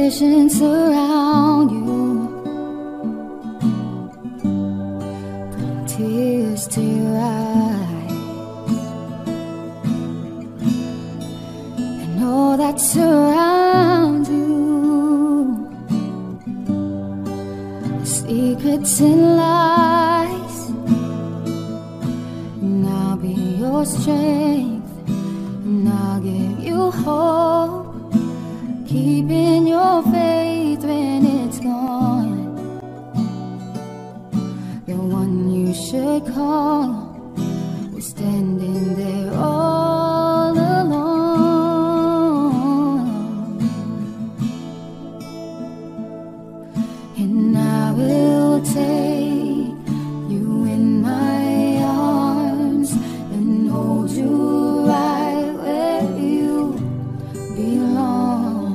suspicion surround you, bring tears to your eyes, and all that surrounds you, the secrets and lies, and I'll be your strength, and I'll give you hope, keeping your faith when it's gone. The one you should call was standing there all alone. And I will take you in my arms and hold you right where you belong,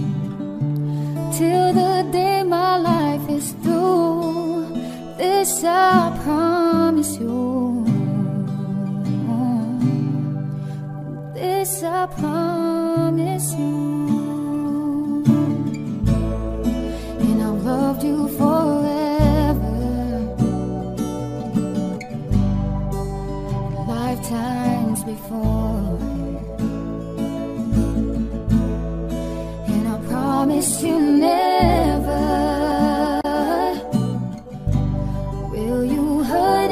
till the day my life is through. This I promise you. This I promise you. And I've loved you forever, lifetimes before. And I promise you never will you hurt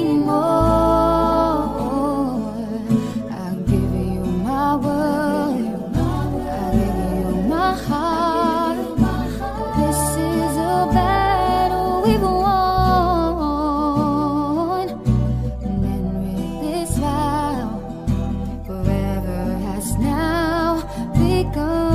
anymore. I'll give you my word, I'll give you my heart. This is a battle we've won, and then with this vow, forever has now begun.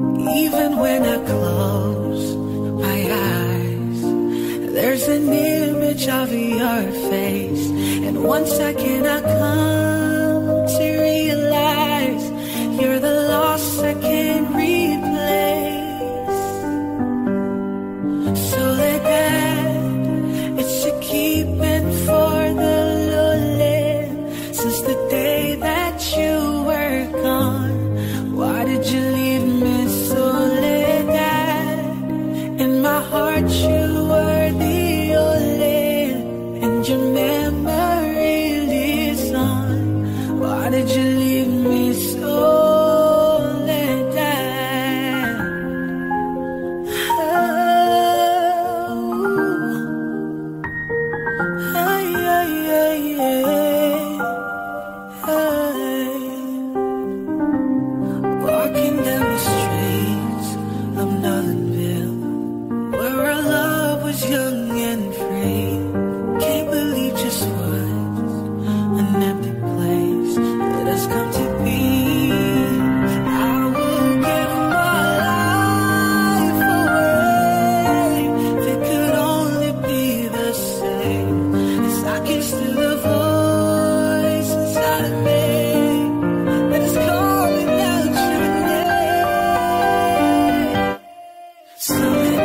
Even when I close my eyes, there's an image of your face. And one second I come to realize you're the loss I can't replace. So let that, it should keep it for the lonely. Since the day that you were gone, why did you leave me so late? In my heart you were the only, and your memory lives on. Why did you leave me so late? Walking down the streets of Northernville, where our love was young and free. Can't believe just what an empty place it has come to be. I will give my life away if it could only be the same. As I can still the voice inside of me that is calling out your name. So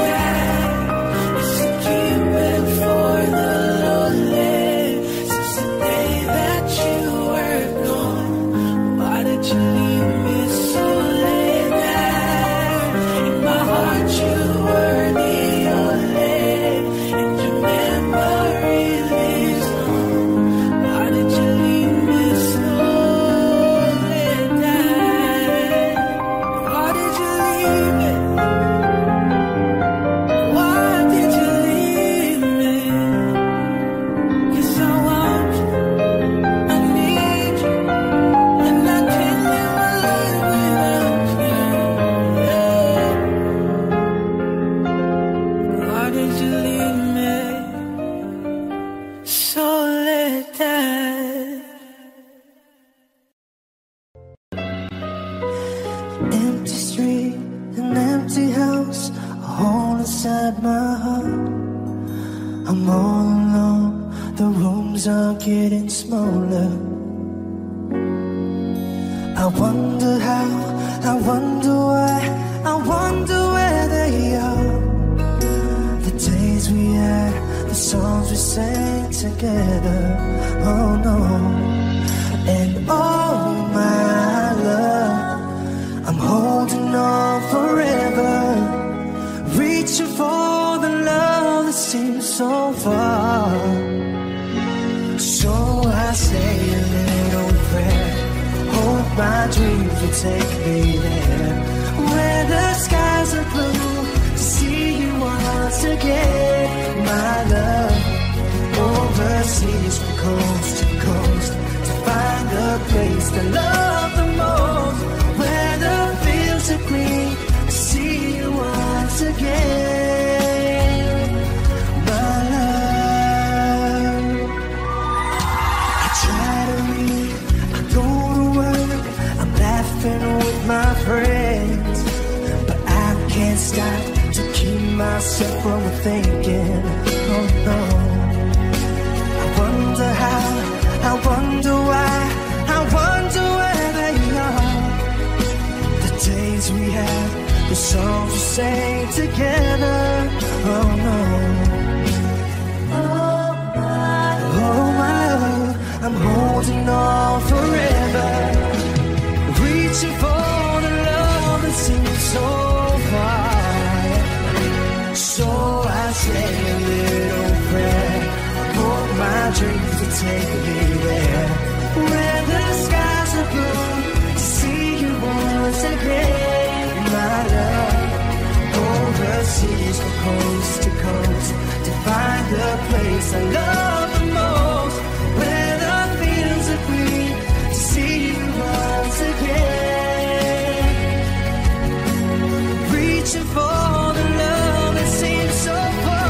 empty street, an empty house, a hole inside my heart. I'm all alone, the rooms are getting smaller. I wonder how, I wonder why, I wonder where they are. The days we had, the songs we sang together. Oh no, and oh my love, I'm holding on forever, reaching for the love that seems so far. So I say a little prayer, hope my dreams will take me there, where the skies are blue, to see you once again. My love, overseas from coast to coast, to find the place to love the most, where the fields are green, to see you once again. My love, I try to read, I go to work, I'm laughing with my friends, but I can't stop to keep myself from thinking. Oh no, I wonder how, I wonder why, I wonder where they are. The days we had, the songs we sang together. Oh no, oh my love, I'm holding on forever, reaching for the love that seems so far. So I say a little prayer, hope my dreams will take me there, where the skies are blue, to see you once again. My love, overseas from coast to coast, to find the place I love the most, where the fields are green, to see you once again, reaching for the love that seems so far.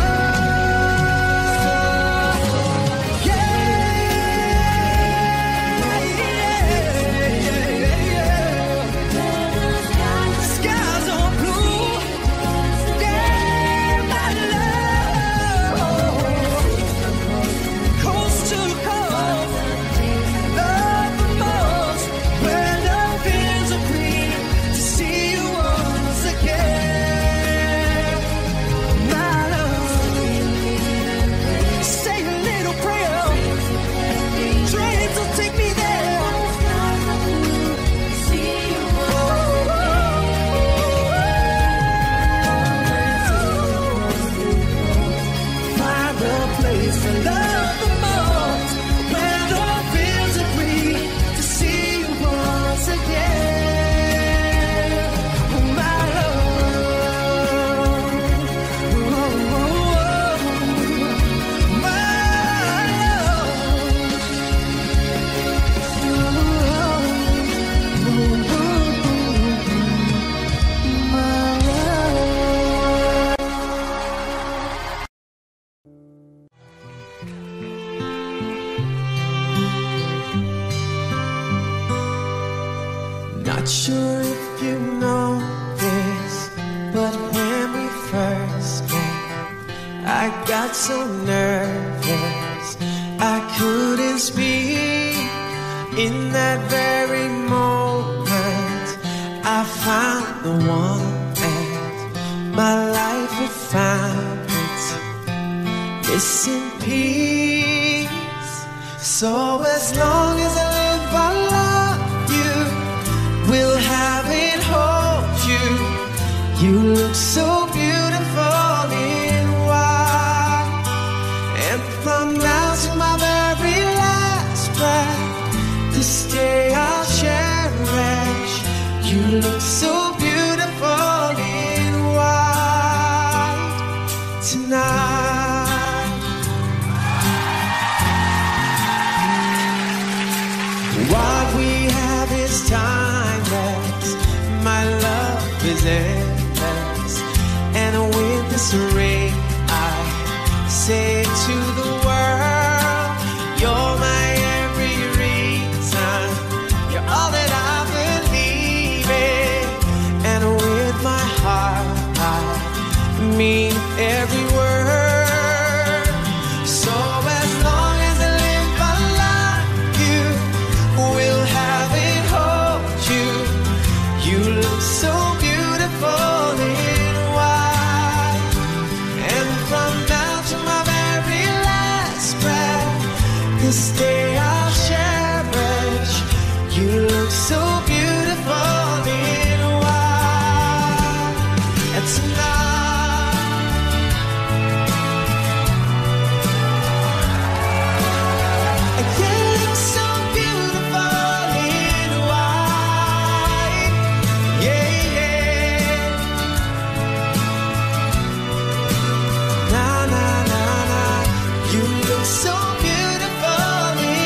Skies are blue, yeah, my love. got so nervous I couldn't speak. In that very moment I found the one and my life had found its missing piece. So as long as I live I love you, will have it, hold you. You look so beautiful in white, and from now to my very last breath, this day I'll cherish. You look so beautiful in white tonight. What we have is timeless, my love is endless, and with this ring I say to the world, you're my every reason, you're all that I believe in, and with my heart I mean every word. So as long as I live I love you, will have it, hold you. You look so beautiful in white, and from now to my very last breath, this day I'll cherish. You look so beautiful in white, and tonight, you look so beautiful in white, yeah, yeah. Na na na na, you look so beautiful in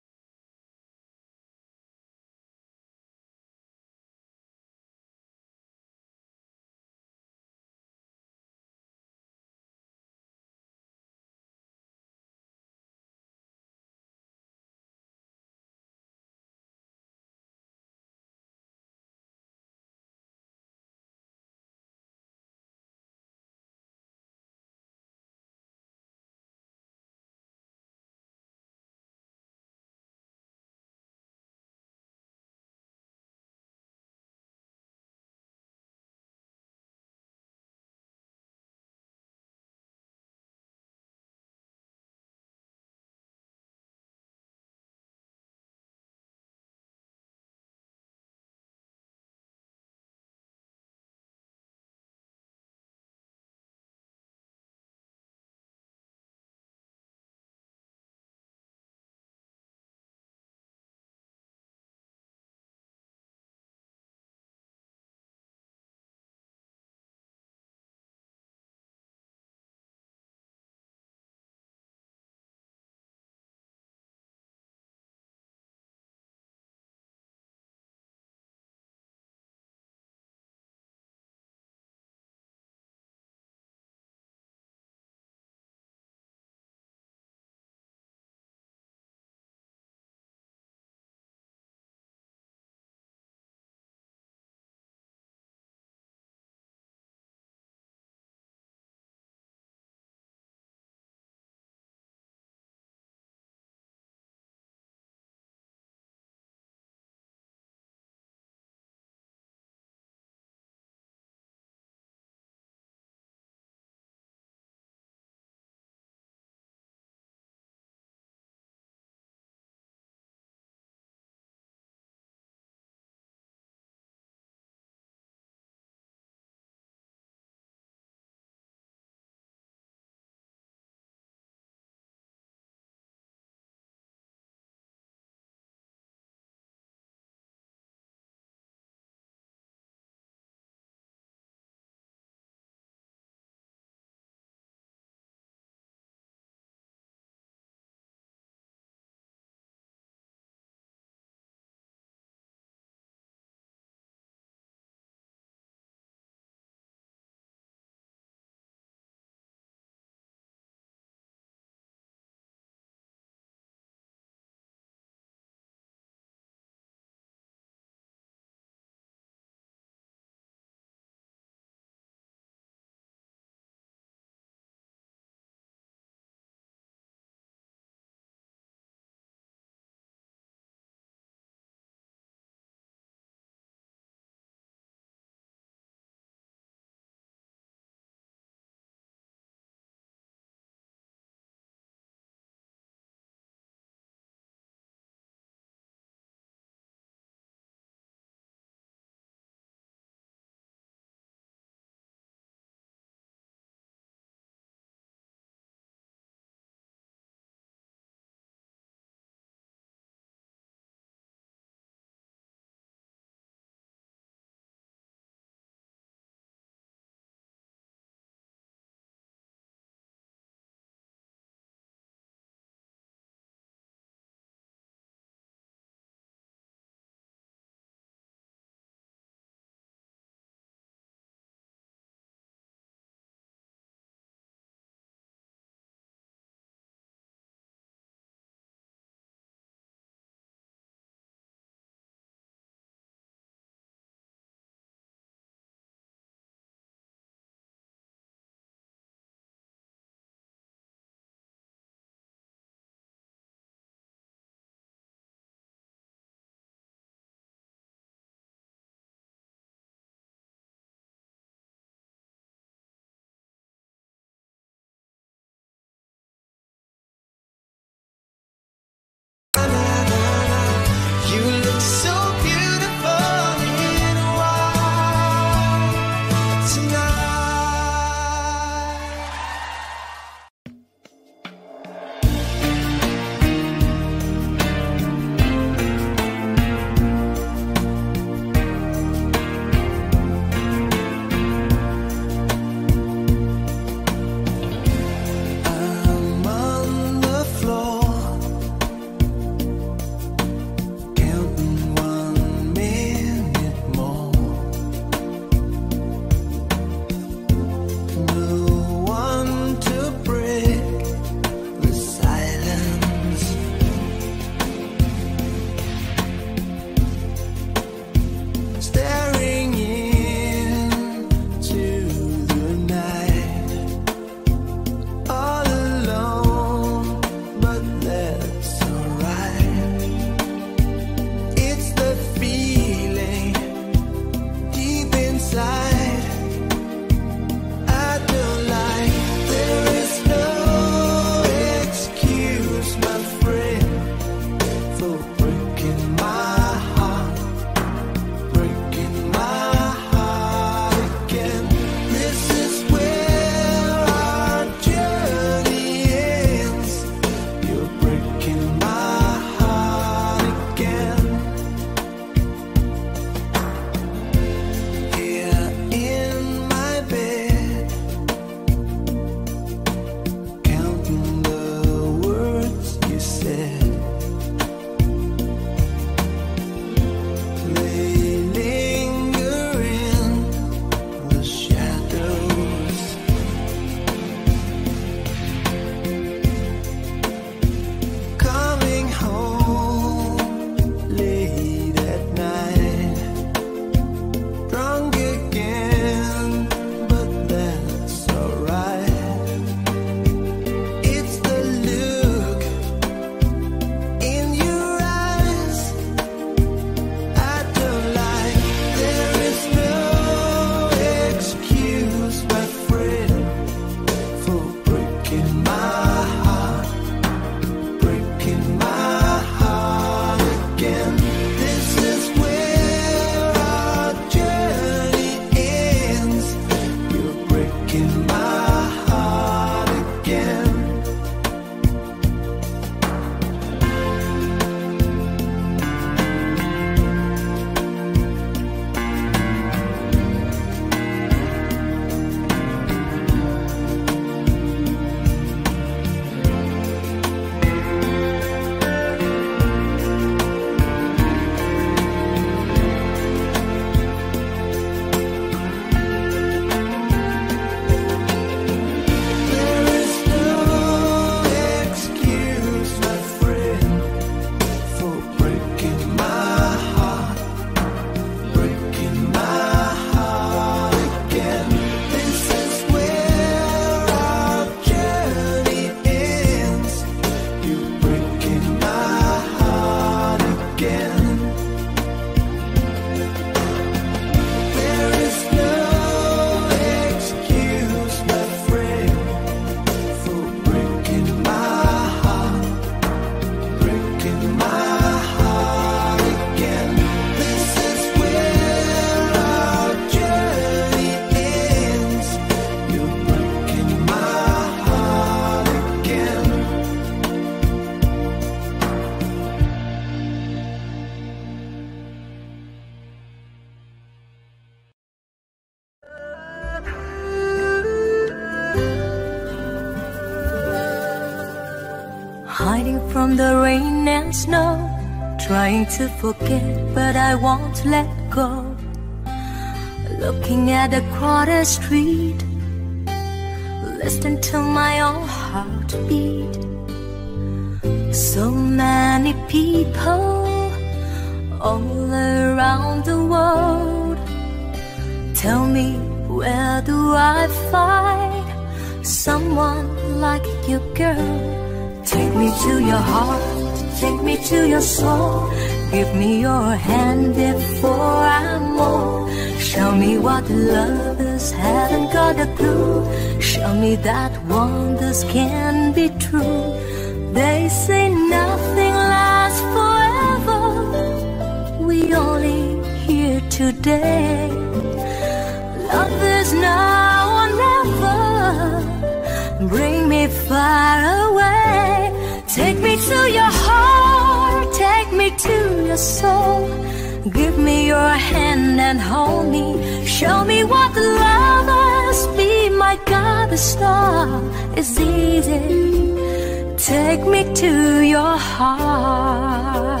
hiding from the rain and snow, trying to forget but I won't let go. Looking at the crowded street, listen to my own heartbeat. So many people all around the world. Tell me, where do I find someone like you, girl? Take me to your heart, take me to your soul. Give me your hand before I'm old. Show me what lovers haven't got a clue. Show me that wonders can be true. They say nothing lasts forever. We only here today. Love is now or never. Bring me far away. Take me to your heart, take me to your soul. Give me your hand and hold me. Show me what lovers be. My God, the star is easy. Take me to your heart.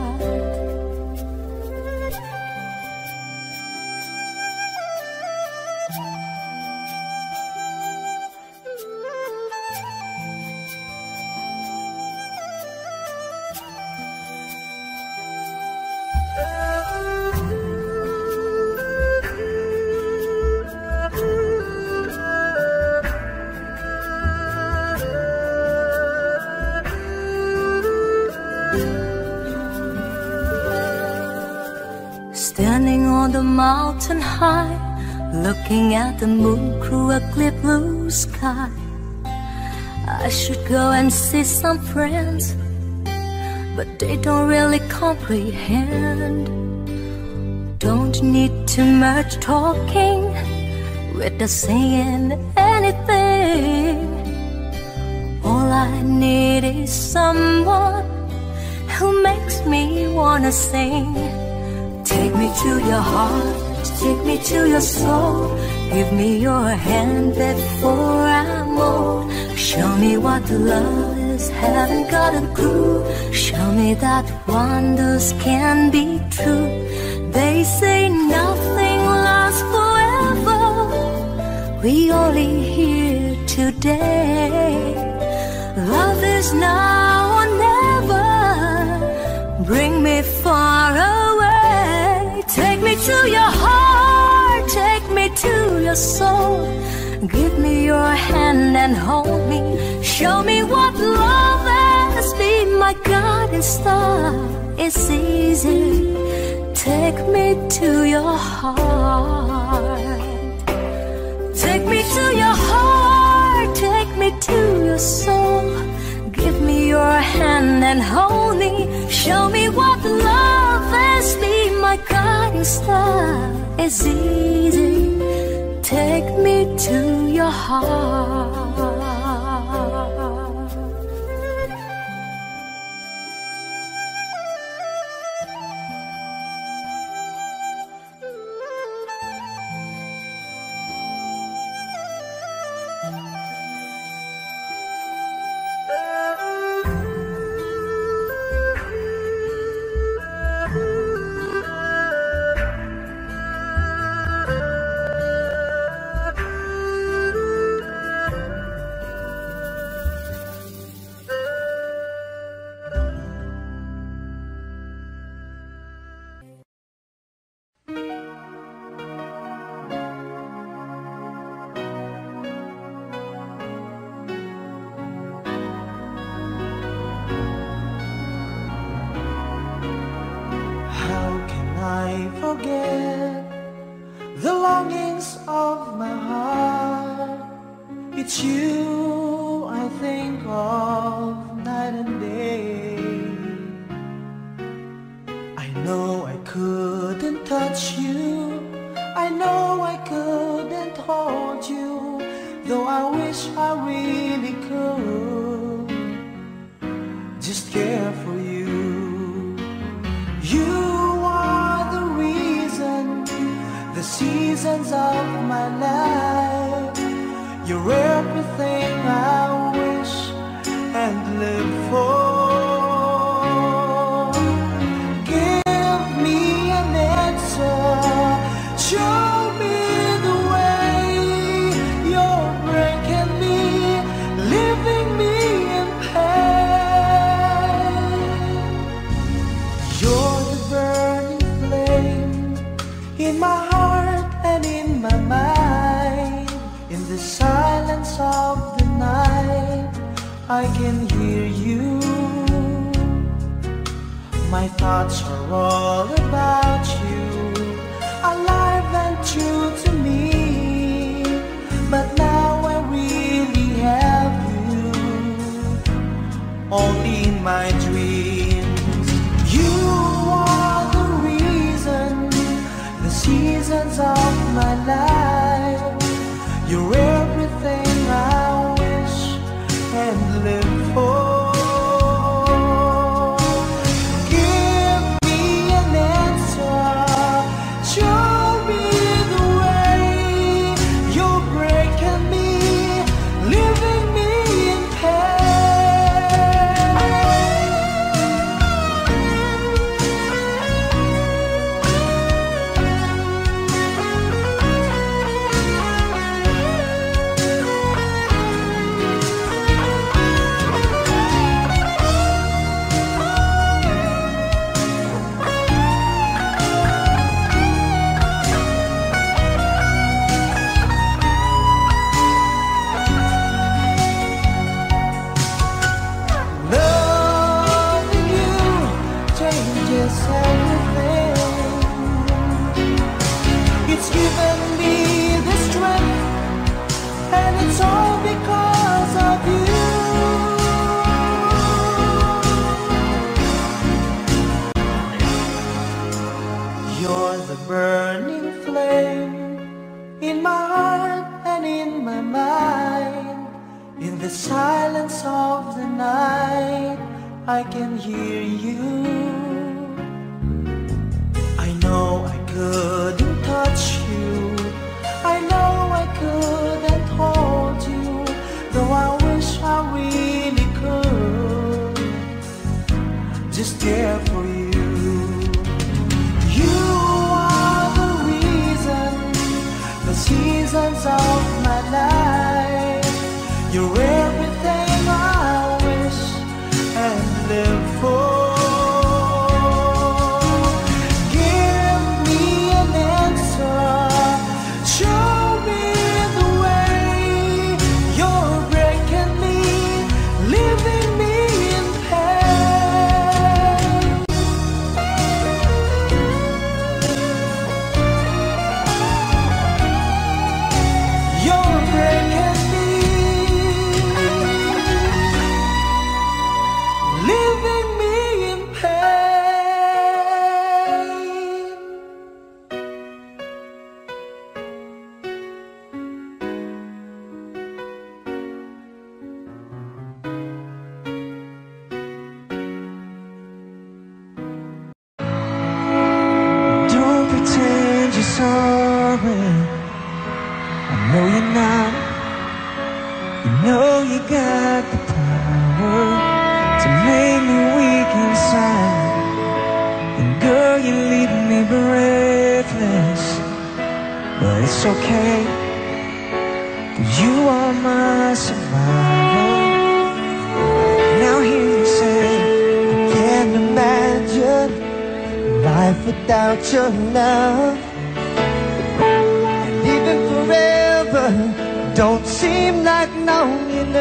Standing on the mountain high, looking at the moon through a clear blue sky. I should go and see some friends, but they don't really comprehend. Don't need too much talking without saying anything. All I need is someone who makes me wanna sing. Take me to your heart, take me to your soul. Give me your hand before I'm old. Show me what love is, haven't got a clue. Show me that wonders can be true. They say nothing lasts forever. We only here today. Love is now or never. Bring me far away. Take me to your heart, take me to your soul. Give me your hand and hold me. Show me what love is. Be my guiding star. It's easy. Take me to your heart. Take me to your heart, take me to your soul. Give me your hand and hold me. Show me what love is. Be my guiding star. It's easy. Take me to your heart. Forget the longings of my heart. It's you I think of night and day. I know I couldn't touch you, I know I couldn't hold you, though I wish I really could just care for you. You are the reason, the seasons of my life. You're everything I wish and live for. in my heart and in my mind. In the silence of the night, I can hear you. My thoughts are all about you, alive and true to me. But now I really have you, only in my dreams. You are the reason, the seasons of my life. You're everything I wish and live for. Give me an answer, show me the way. You're breaking me, leaving me in silence of the night, I can hear you. I know I couldn't touch you, I know I couldn't hold you, though I wish I really could just care for you. You are the reason, the seasons of my life. You're everything I wish and live for. Give me an answer, show me the way. You're breaking me, leaving me in pain. You're breaking me, leaving me in pain. Don't pretend you're sorry, I know you're not. You know you got the power to make me weak inside. And girl, you leave me breathless, but it's okay, 'cause you are my survivor. Now hear me say, I can't imagine life without your love. And even forever don't seem like long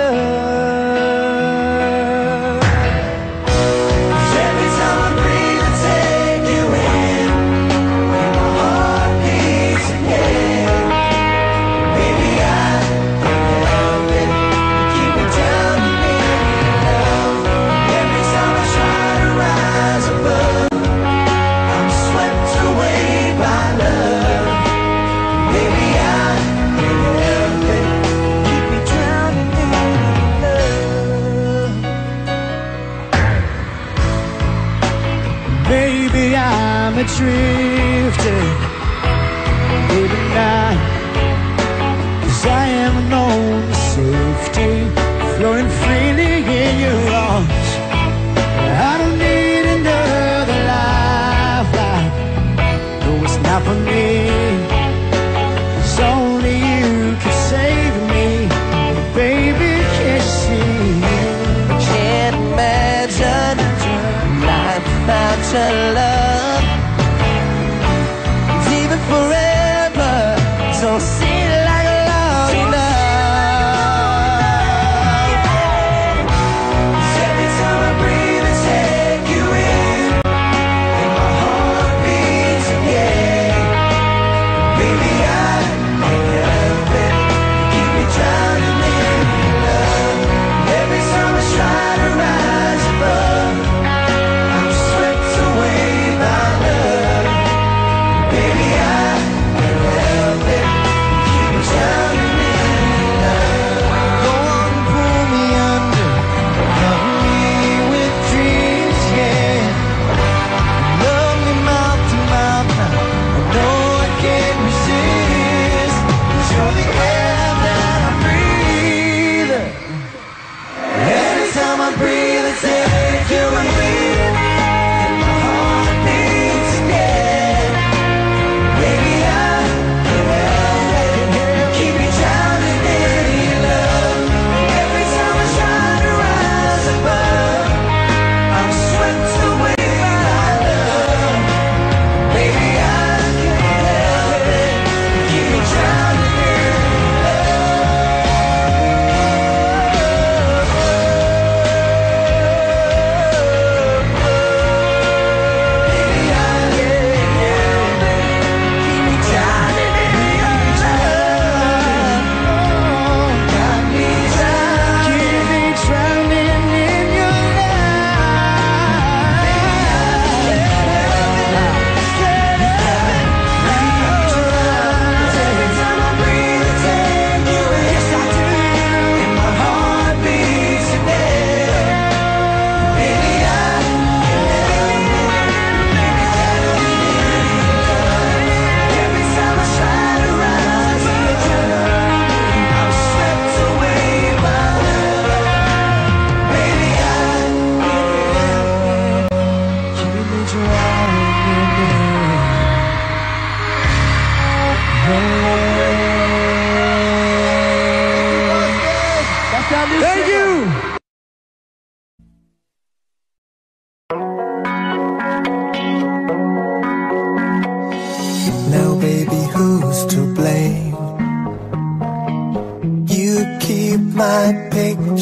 enough. 'Cause every time I breathe I take you in, and my heart beats again. Baby, I can't help it, you keep me drowning in your love. Every time I try to rise above, I'm swept away by love. Baby, I can't help it, keep me drowning in love. Maybe I'm a drifter, maybe not, 'cause I am known to safety, floating freely in your arms. I don't need another lifeline, no, it's not for me, 'cause only you can save me. Baby, can't you see? Can't imagine life without your love. 'Cause even for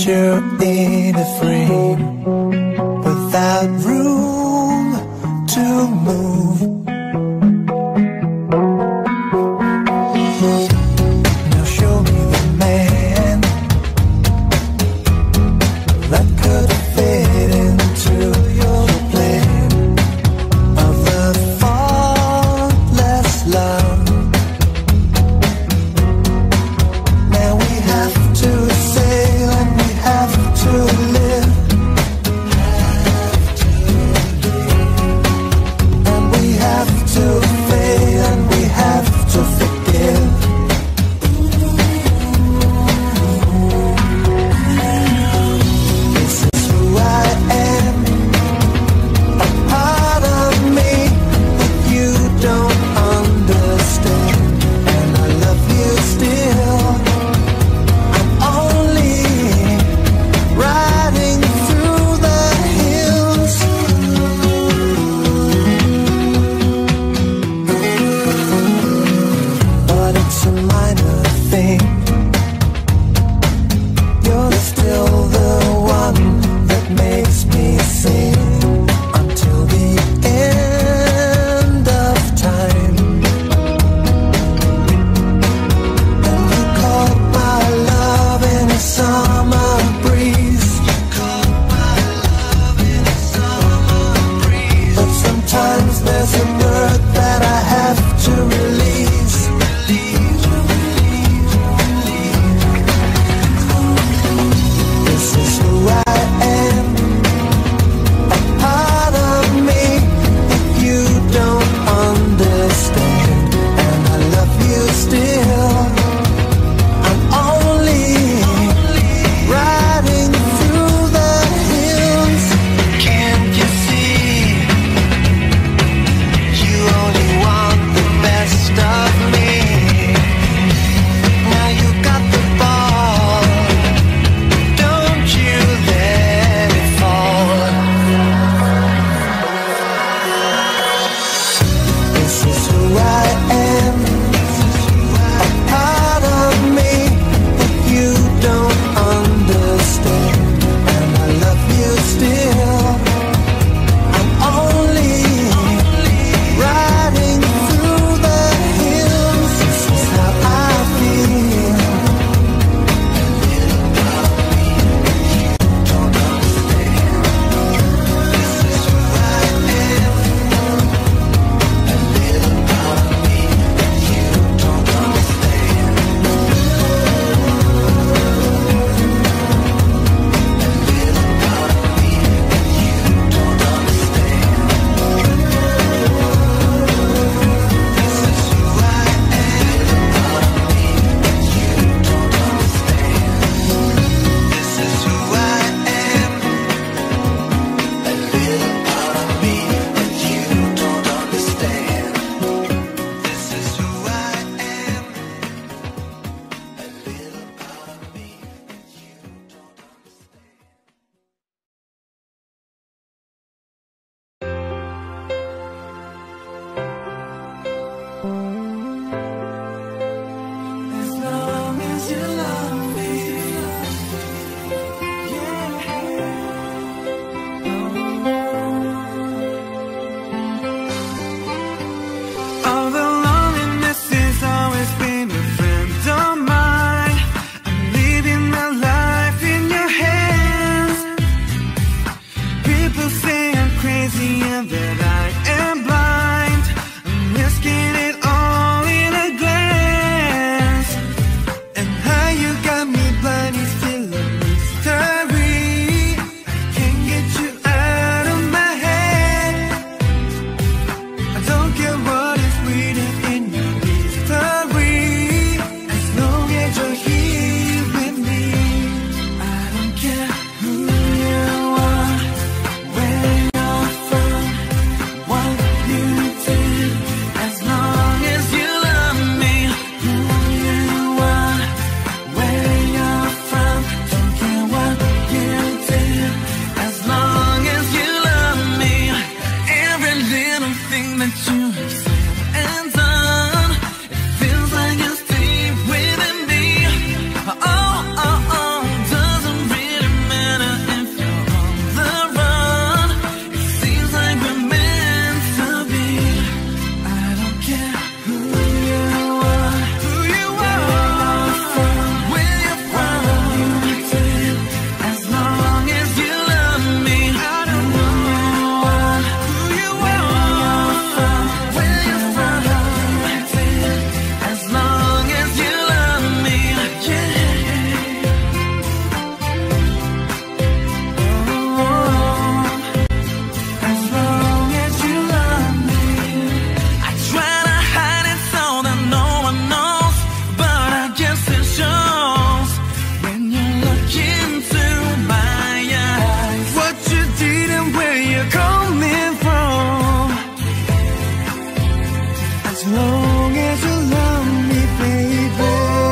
picture in a frame without room to move. Now show me the man that could fit into your plan of the faultless love. Now we have to sail and we have to live long as you love me, baby.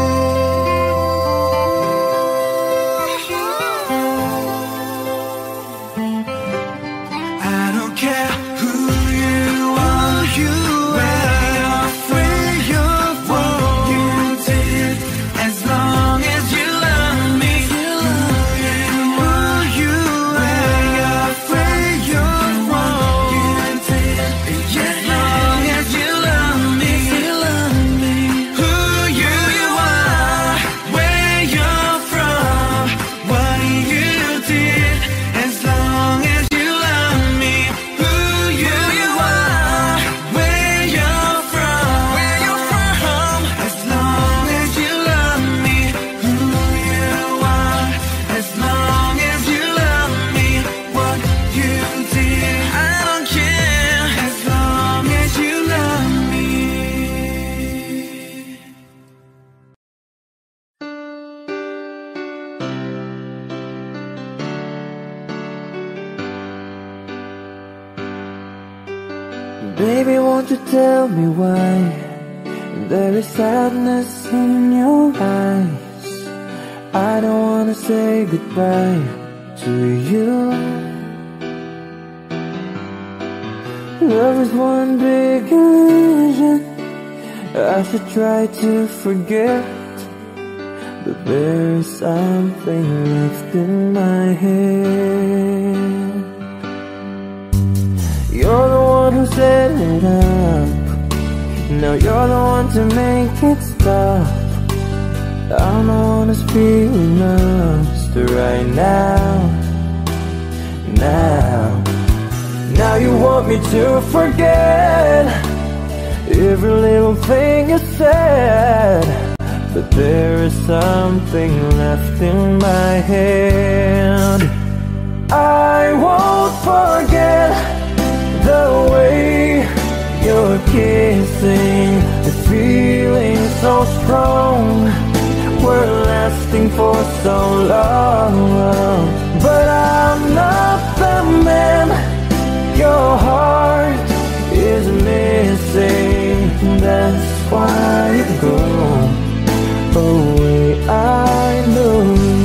I don't care who you are, you are free, you're what you did. As long as you love me, you are, you are free, you're what you did. As long as you love me, who you are, where you're from, what you did. As long as you love me, who you are, where you're from, as long as you love me, who you are, as long as you love me, what you did. I don't care, as long as you love me. Baby, won't you tell me why there is sadness in your eyes? I don't wanna say goodbye to you. Love is one big illusion I should try to forget, but there is something left in my head. You're the one who set it up, now you're the one to make it stop. I'm the one who's feeling lost right now. Now you want me to forget every little thing you said, but there is something left in my head. I won't forget the way you're kissing, the feeling so strong, we're lasting for so long. But I'm not the man your heart is missing. That's why you go away, I know.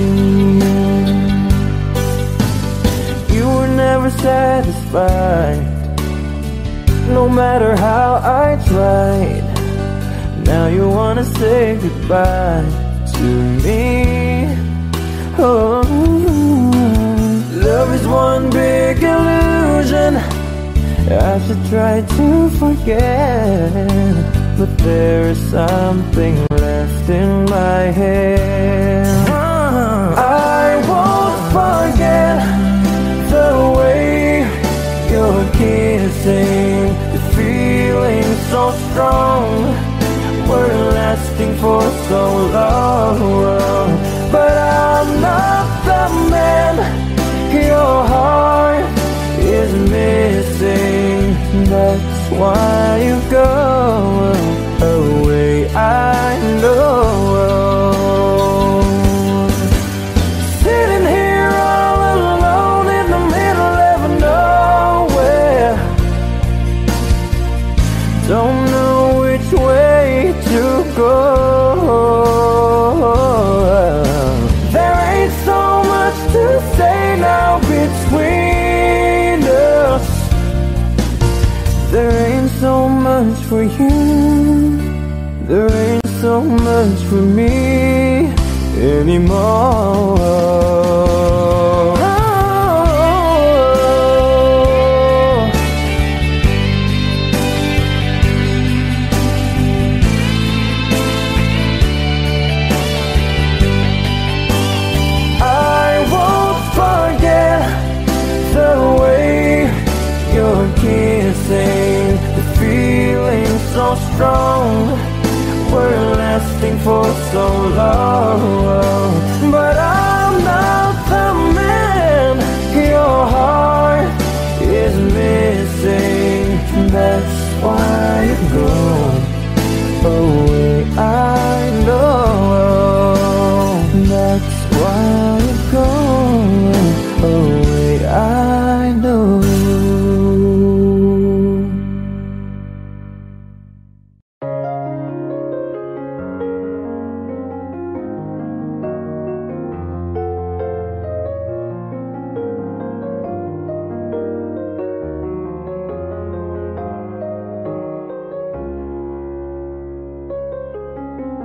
You were never satisfied, no matter how I tried. Now you wanna say goodbye to me. Oh, love is one big illusion I should try to forget, but there is something left in my head. I won't forget the way you're kissing, the feeling so strong, we're lasting for so long. But I'm not the man your heart is missing. That's why you go away, I know. Sitting here all alone in the middle of nowhere, don't know which way to go. There ain't so much to say now between us. There ain't so much for you, there ain't so much for me anymore. Kissing, the feeling so strong, we're lasting for so long. But I'm not the man your heart is missing. That's why you go away, I know. That's why you go away, I know.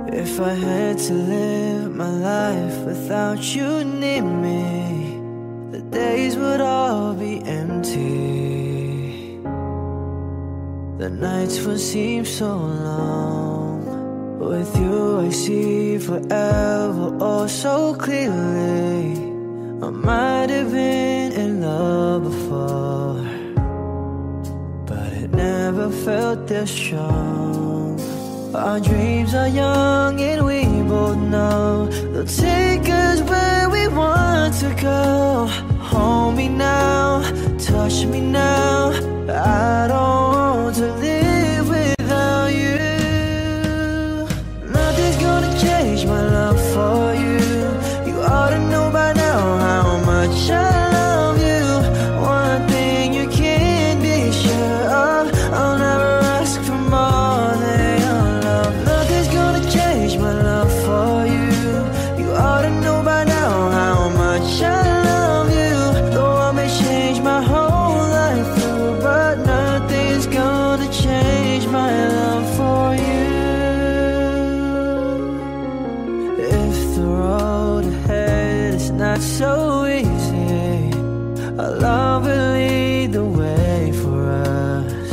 If I had to live my life without you near me, the days would all be empty. The nights would seem so long. With you I see forever oh so clearly. I might have been in love before, but it never felt this strong. Our dreams are young and we both know they'll take us where we want to go. Hold me now, touch me now. I don't want to live without you. Nothing's gonna change my love for you. You ought to know by now how much I love you. One thing you can't be sure of, I'll never ask for more than your love. Nothing's gonna change my love for you. You ought to know by now how much I love you. Though I may change my whole life through, but nothing's gonna change my love for you. If the road ahead is not so easy, our love will lead the way for us.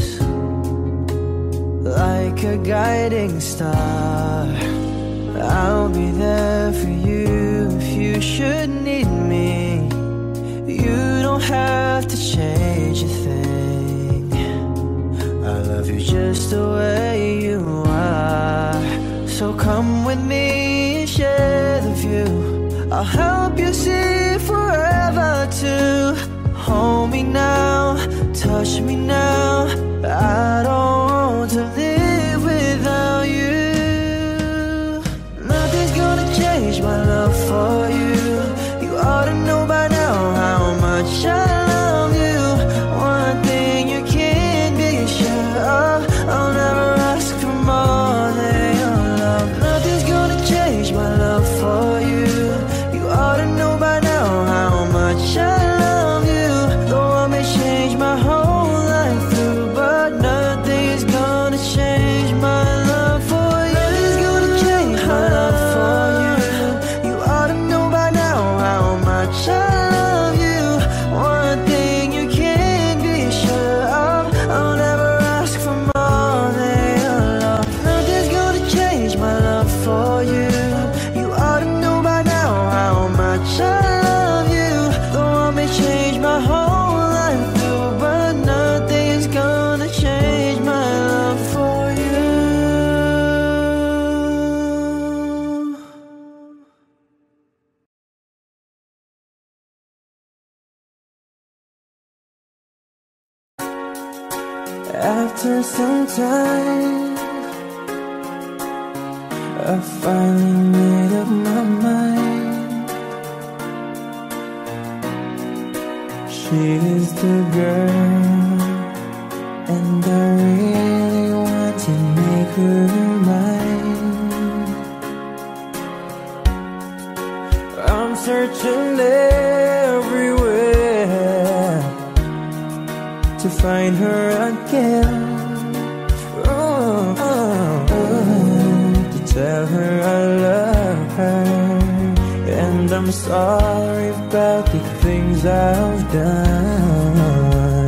Like a guiding star, I'll be there for you if you should need me. You don't have to change a thing. I love you just the way you are. So come with me and share the view. I'll help you see forever too. Hold me now, touch me now. I don't want to live without you. Nothing's gonna change my love for you. You ought to know by now how much I love you. One thing you can't be sure of, I'll never ask for more than your love. Nothing's gonna change my love for you. You ought to know by now how much I love you. Though I may change my whole life through, but nothing's gonna change my love for you. Nothing's gonna change my love for you. You ought to know by now how much I love you. One thing you can't be sure of, I'll never ask for more than your love. Nothing's gonna change my love for you. You ought to know by now how much I love you. Though I may change my whole life through, but nothing's gonna change my love for you. After some time, I finally made up my mind. She is the girl, and I really want to make her mine. I'm searching everywhere to find her again. To tell her I love her, and I'm sorry about the things I've done.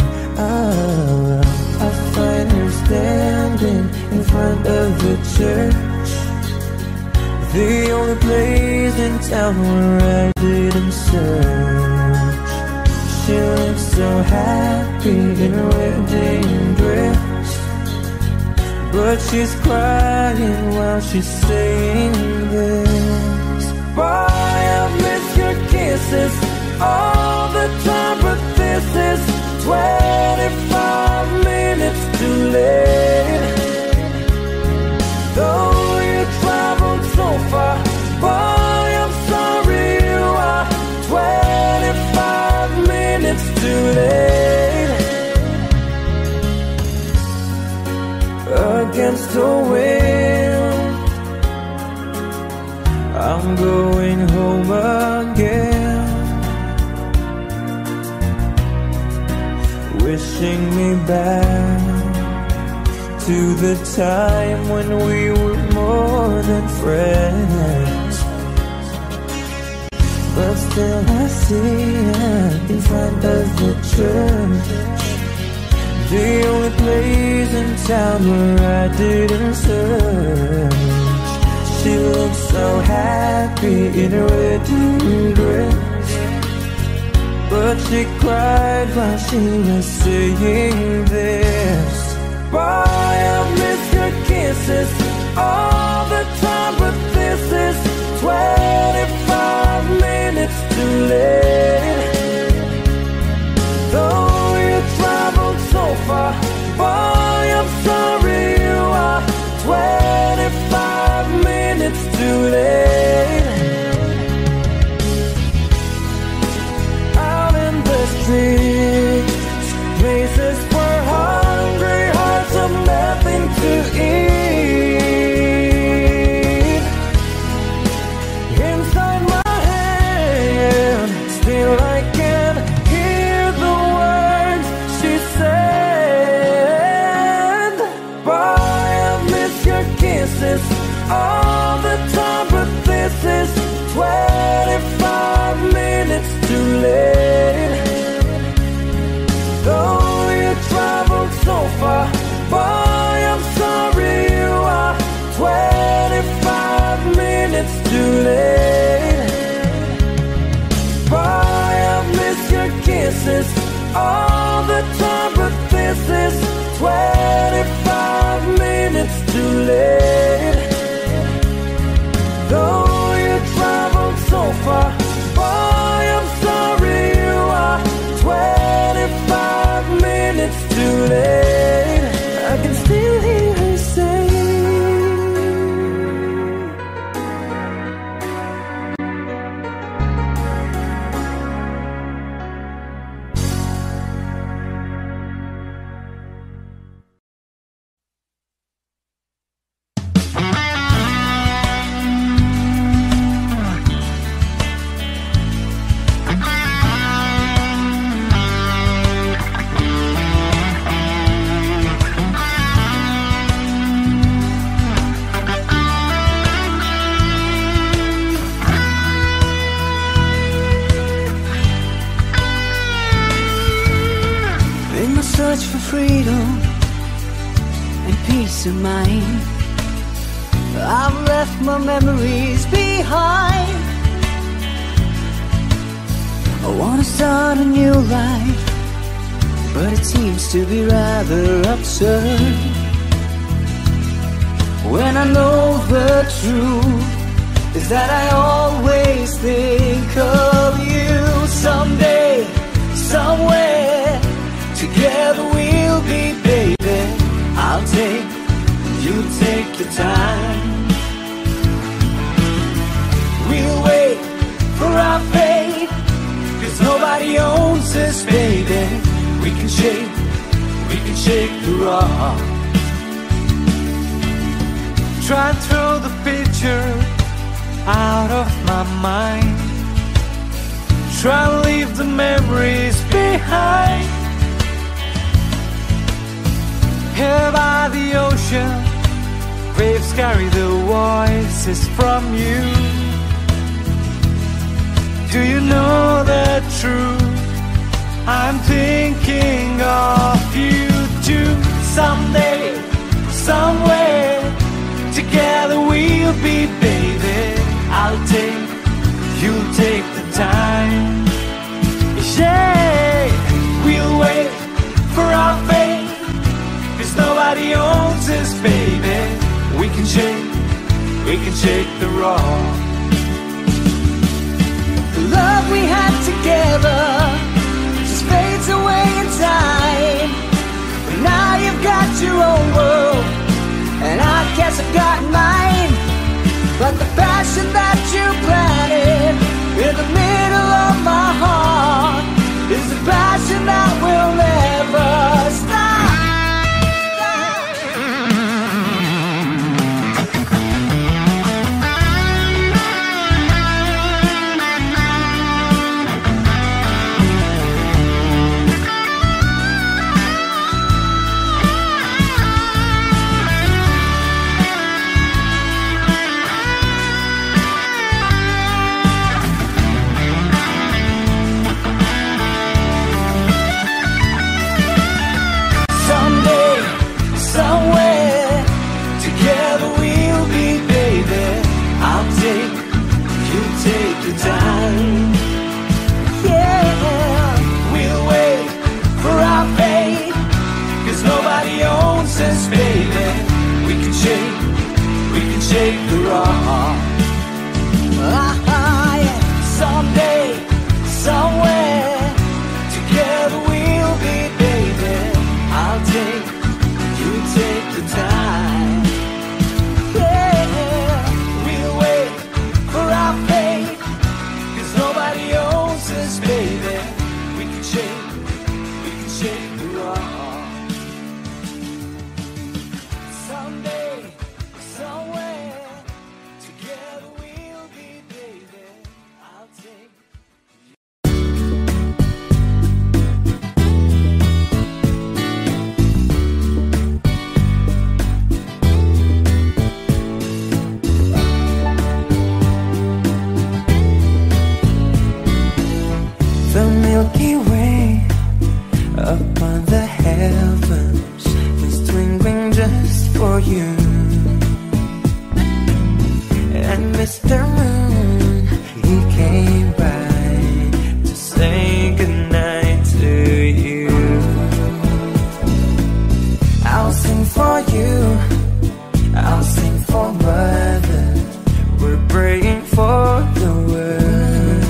I find her standing in front of the church, the only place in town where I didn't search. She looks so happy in her wedding dress, but she's crying while she's saying this. Boy, I miss your kisses all the time, but this is 25 minutes too late. Though you traveled so far, boy, I'm sorry you are 25 minutes too late. Against the wind, I'm going home again. Wishing me back to the time when we were more than friends. But still I see her in front of the church, the only place in town where I didn't search. She looked so happy in her wedding dress, but she cried while she was saying this. Boy, I miss your kisses all the time, but this is 25 minutes too late. Though you traveled so far, boy, I'm sorry you are 25 minutes too late. Out in the streets, places where hungry hearts have nothing to eat. Inside my head, still I can hear the words she said. Boy, I miss your kisses all the time, but this is 25 minutes too late. Though you traveled so far, boy, I'm sorry you are 25 minutes too late. Boy, I miss your kisses all the time, but this is 25 minutes too late. Though you traveled so far, boy, I'm sorry you are 25 minutes too late. I can still hear her say, search for freedom and peace of mind, I've left my memories behind. I want to start a new life, but it seems to be rather absurd when I know the truth is that I always think of you. Someday, somewhere, together we'll be, baby. I'll take, you take your time. We'll wait for our fate, 'cause nobody owns us, baby. We can shake the rock. Try and throw the picture out of my mind. Try and leave the memories behind. Here by the ocean, waves carry the voices from you. Do you know the truth? I'm thinking of you too. Someday, somewhere, together we'll be, baby. I'll take, you'll take the time. Yeah, we'll wait for our fate, 'cause nobody owns us, baby. We can shake the rock. The love we had together just fades away in time. But now you've got your own world, and I guess I've got mine. But the passion that you planted in the middle of my heart is the passion that will never stop. we can shake the rock. Yeah. Someday, somewhere, together we'll be, baby. I'll take, you take the time. Yeah, we'll wait for our fate, 'cause nobody owns us, baby. We can shake the rock. Someday, somewhere, together we'll be, baby. I'll take. The Milky Way upon the heavens is twinkling just for you. And Mr. Moon, he came by to say goodnight to you. I'll sing for you, I'll sing for mothers. We're praying for the world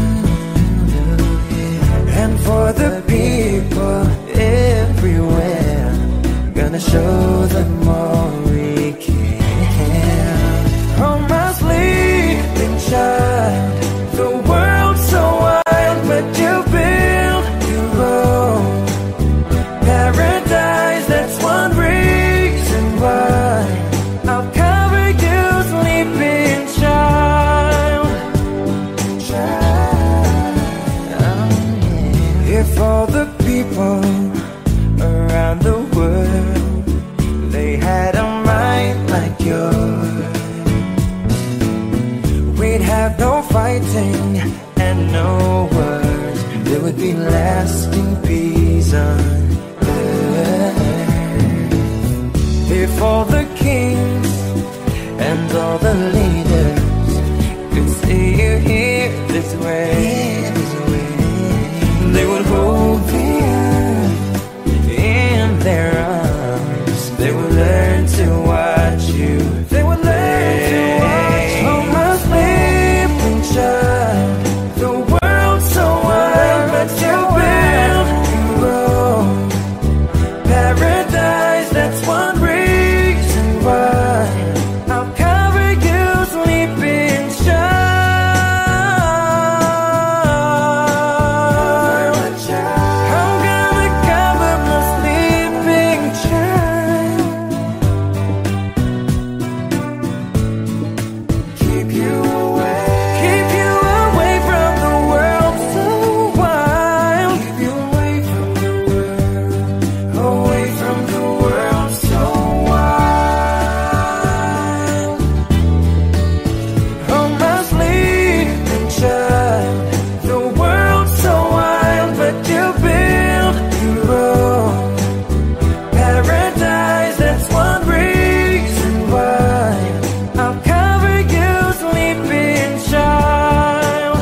and for the people everywhere. Gonna show them all we can. Oh, my sleeping child, the world's so wild, but you build your own paradise. That's one reason why I'll cover you, sleeping child. If all the people around the world, they had a mind like yours, we'd have no fighting and no wars. There would be lasting peace on earth. If all the kings and all the leaders could see you here this way, they would hold the earth in their arms. They would learn to watch you. They would learn to watch you. Oh, my sleeping child, the world's so wild, but you build your own paradise. That's one reason why I'll cover you, sleeping child. I'm gonna cover my sleeping child. Keep you away from the world so wild. Keep you away from the world so wild. Oh, my sleeping child, the world's so wild, but you build your own paradise. That's one reason why I'll cover you, sleeping child.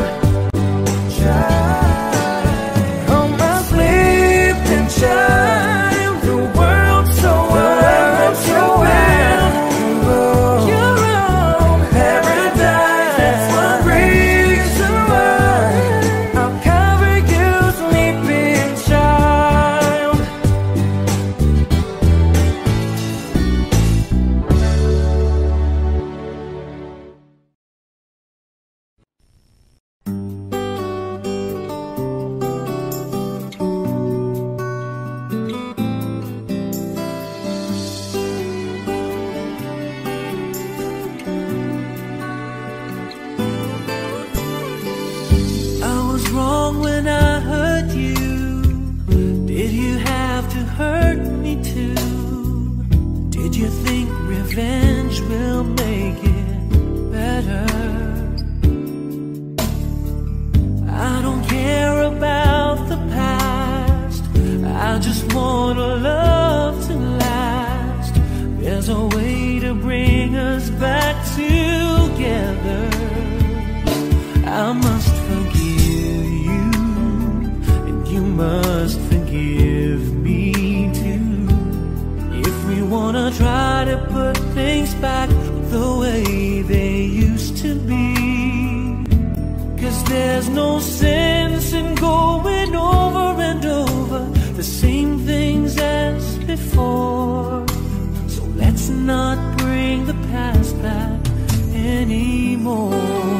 Oh, my sleeping child, the world's so wild, but you build your own paradise. That's one reason why I'll cover you, sleeping child. I was wrong when I hurt you. Did you have to hurt me too? Did you think revenge will make it better? I don't care about the past, I just want a love to last. There's a way to bring us back together. I must forgive you, and you must forgive me too. If we wanna try to put things the way they used to be. 'Cause there's no sense in going over and over the same things as before. So let's not bring the past back anymore.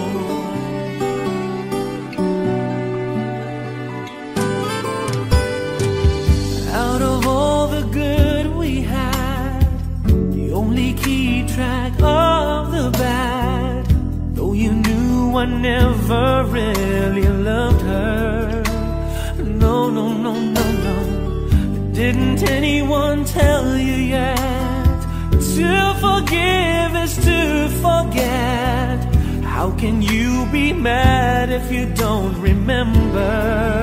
Out of all the good we had, you only keep track of the bad. Though you knew I never really loved her. No, no, no, no, no. Didn't anyone tell you yet? To forgive is to forget. How can you be mad if you don't remember?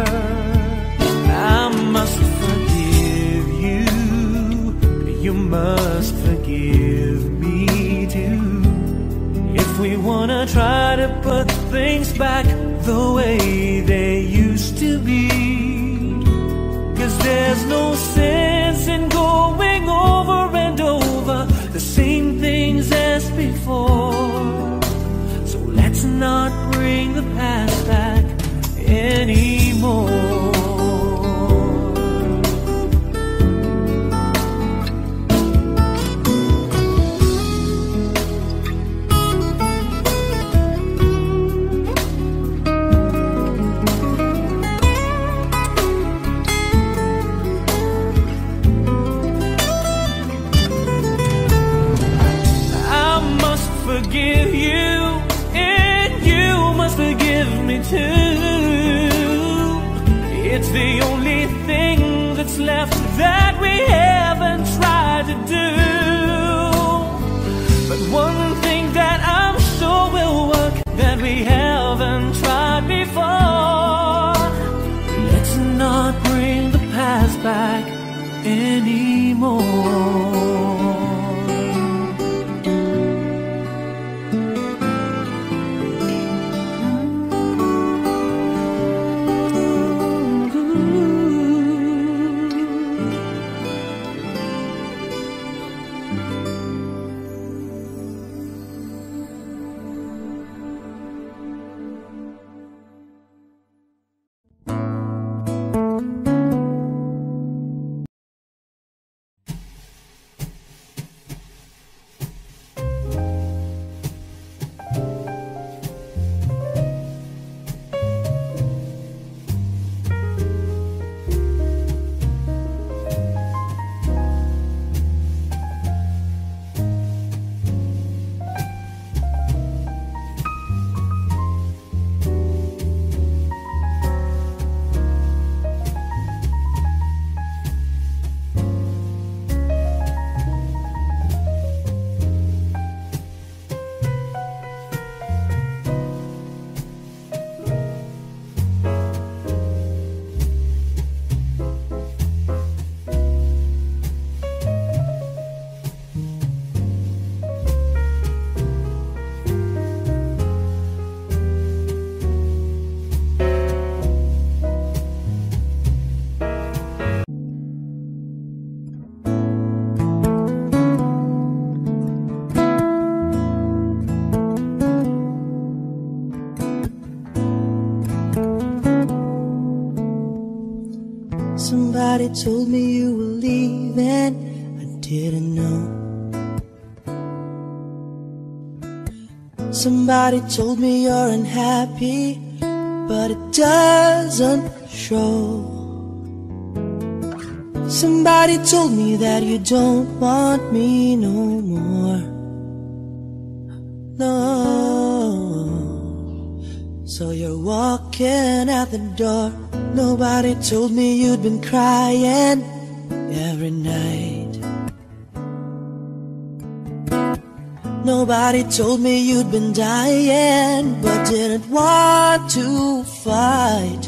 I must forgive you. You must forgive me too. If we wanna try to put things back the way they used to be. 'Cause there's no sense in going over and over the same things as before. So let's not bring the past back anymore. Forgive you, and you must forgive me too. It's the only thing that's left that we haven't tried to do. But one thing that I'm sure will work that we haven't tried before. Let's not bring the past back anymore. Somebody told me you were leaving, I didn't know. Somebody told me you're unhappy, but it doesn't show. Somebody told me that you don't want me no more. No. So you're walking out the door. Nobody told me you'd been crying every night. Nobody told me you'd been dying, but didn't want to fight.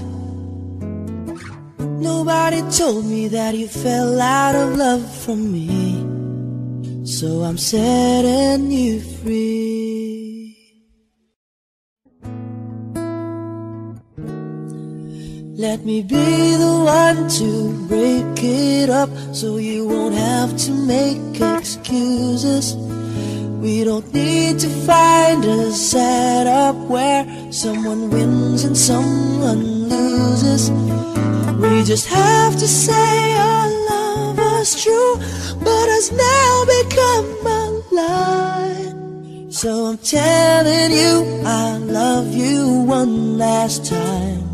Nobody told me that you fell out of love from me. So I'm setting you free. Let me be the one to break it up, so you won't have to make excuses. We don't need to find a setup where someone wins and someone loses. We just have to say our love was true, but has now become a lie. So I'm telling you I love you one last time,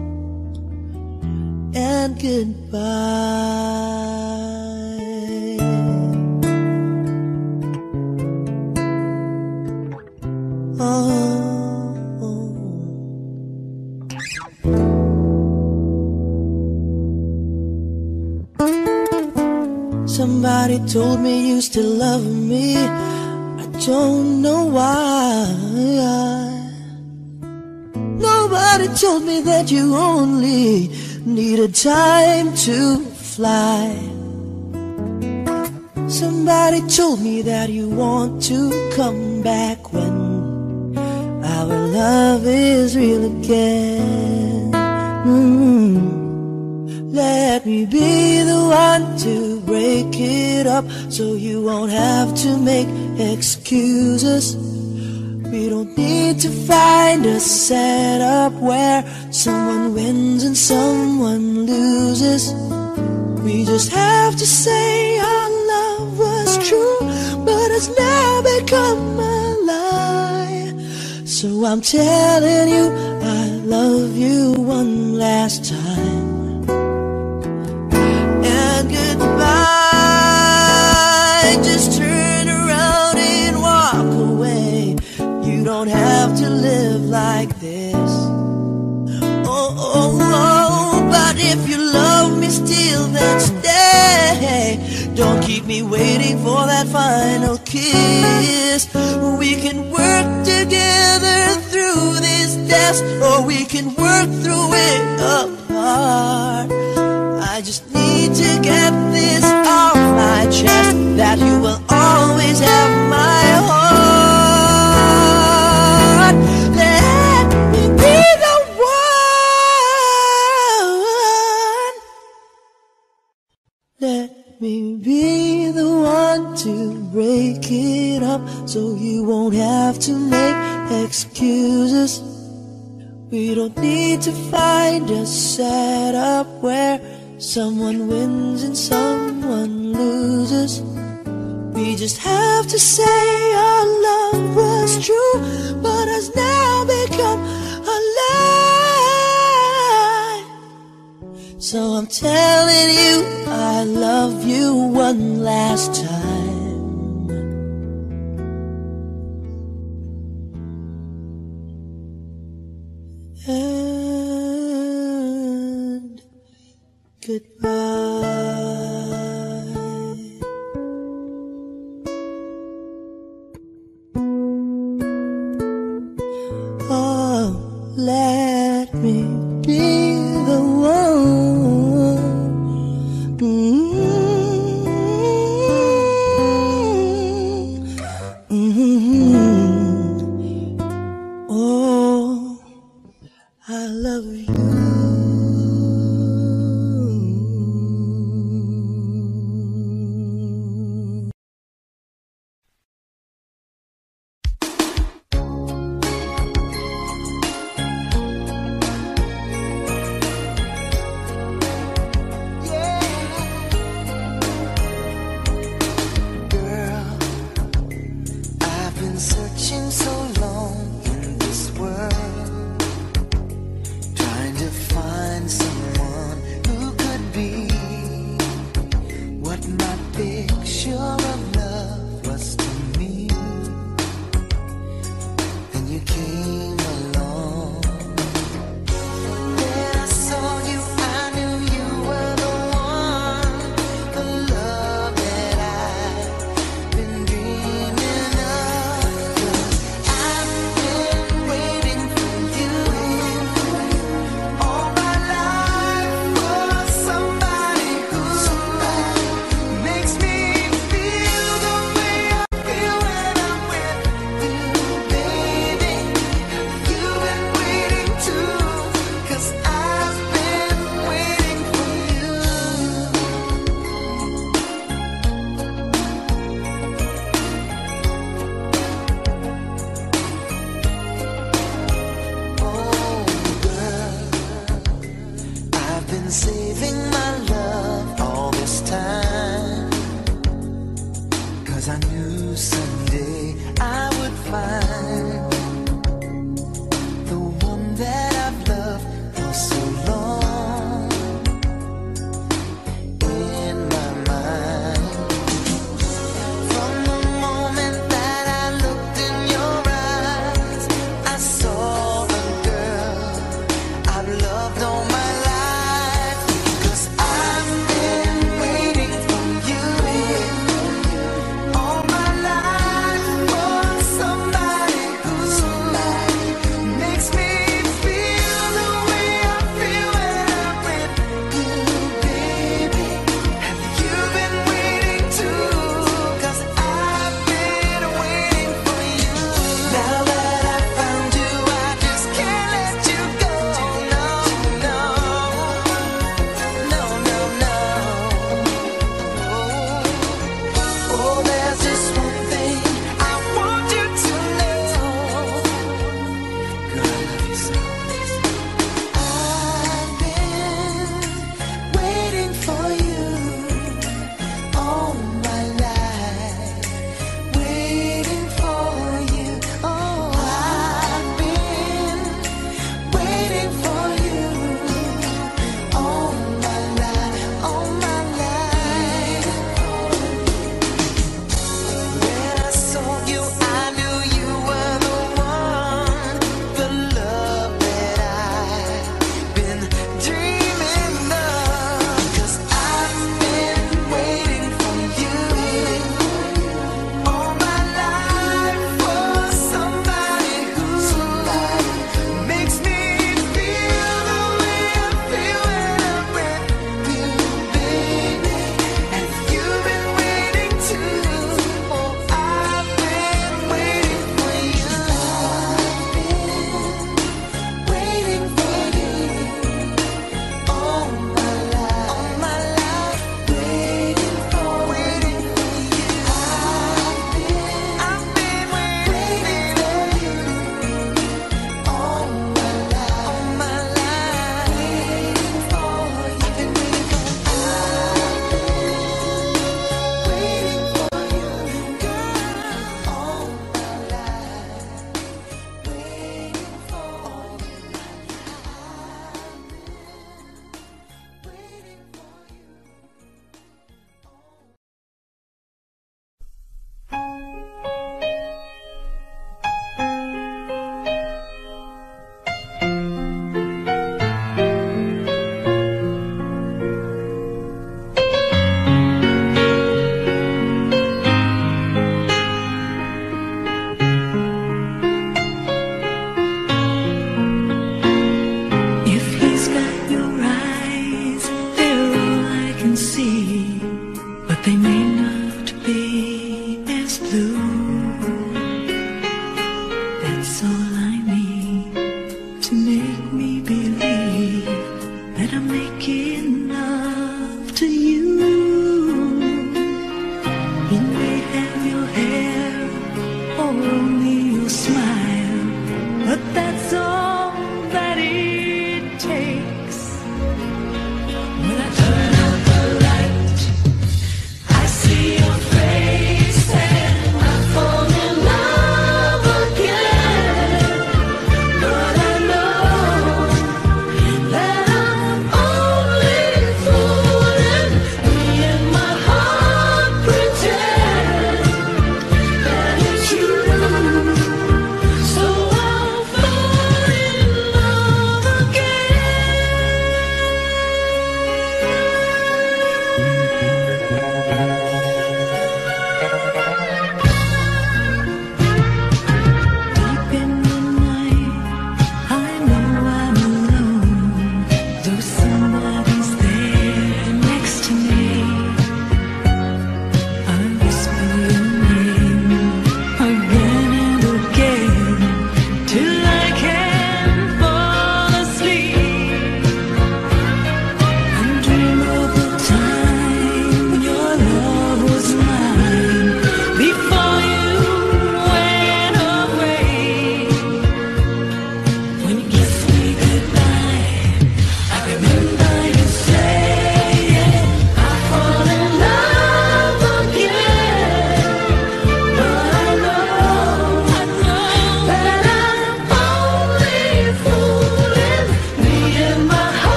and goodbye. Somebody told me you still love me. I don't know why. Nobody told me that you only needed time to fly. Somebody told me that you want to come back when our love is real again. Let me be the one to break it up, so you won't have to make excuses. We don't need to find a setup where someone wins and someone loses. We just have to say our love was true, but it's now become a lie. So I'm telling you I love you one last time, and goodbye. Just turn around and walk away. You don't have to live like this. Oh, oh, oh. But if you love me still, then stay. Don't keep me waiting for that final kiss. We can work together through this test, or we can work through it apart. I just need to get this off my chest, that you will always have my heart. Let me be the one. Let me be the one to break it up, so you won't have to make excuses. We don't need to find a setup where someone wins and someone loses. We just have to say our love was true, but has now become a lie. So I'm telling you I love you one last time, and goodbye. Oh, let me be